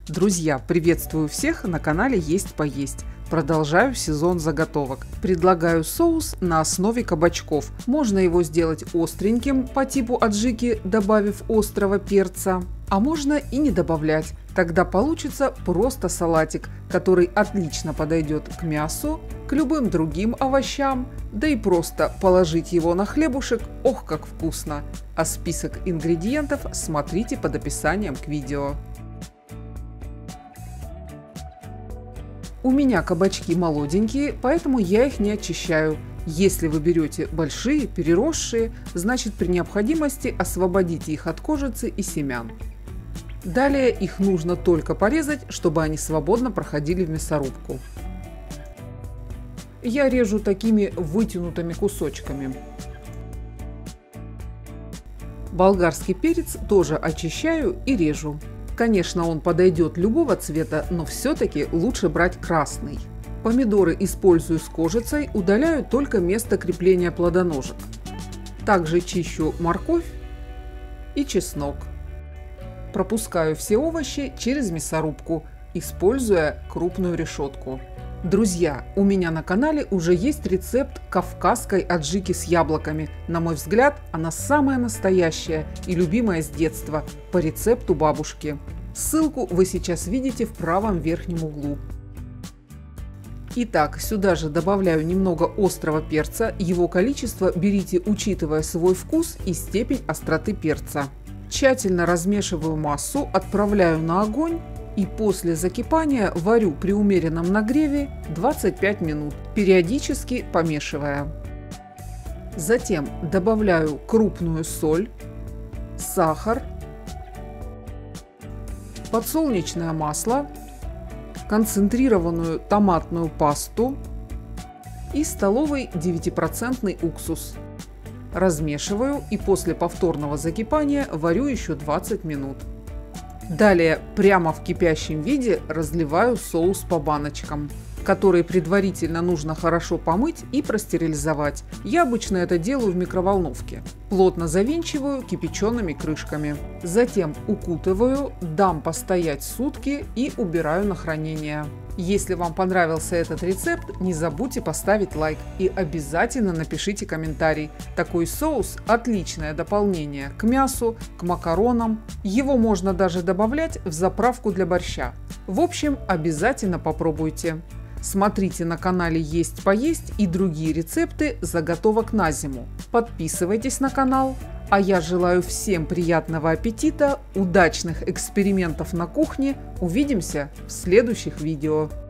Друзья, приветствую всех на канале Есть Поесть. Продолжаю сезон заготовок. Предлагаю соус на основе кабачков. Можно его сделать остреньким по типу аджики, добавив острого перца. А можно и не добавлять. Тогда получится просто салатик, который отлично подойдет к мясу, к любым другим овощам, да и просто положить его на хлебушек. Ох, как вкусно! А список ингредиентов смотрите под описанием к видео. У меня кабачки молоденькие, поэтому я их не очищаю. Если вы берете большие, переросшие, значит при необходимости освободите их от кожицы и семян. Далее их нужно только порезать, чтобы они свободно проходили в мясорубку. Я режу такими вытянутыми кусочками. Болгарский перец тоже очищаю и режу. Конечно, он подойдет любого цвета, но все-таки лучше брать красный. Помидоры использую с кожицей, удаляю только место крепления плодоножек. Также чищу морковь и чеснок. Пропускаю все овощи через мясорубку, используя крупную решетку. Друзья, у меня на канале уже есть рецепт кавказской аджики с яблоками. На мой взгляд, она самая настоящая и любимая с детства, по рецепту бабушки. Ссылку вы сейчас видите в правом верхнем углу. Итак, сюда же добавляю немного острого перца. Его количество берите, учитывая свой вкус и степень остроты перца. Тщательно размешиваю массу, отправляю на огонь. И после закипания варю при умеренном нагреве 25 минут, периодически помешивая. Затем добавляю крупную соль, сахар, подсолнечное масло, концентрированную томатную пасту и столовый 9% уксус. Размешиваю и после повторного закипания варю еще 20 минут. Далее прямо в кипящем виде разливаю соус по баночкам, который предварительно нужно хорошо помыть и простерилизовать. Я обычно это делаю в микроволновке. Плотно завинчиваю кипячеными крышками. Затем укутываю, дам постоять сутки и убираю на хранение. Если вам понравился этот рецепт, не забудьте поставить лайк и обязательно напишите комментарий. Такой соус – отличное дополнение к мясу, к макаронам. Его можно даже добавлять в заправку для борща. В общем, обязательно попробуйте. Смотрите на канале Есть Поесть и другие рецепты заготовок на зиму. Подписывайтесь на канал. А я желаю всем приятного аппетита, удачных экспериментов на кухне. Увидимся в следующих видео.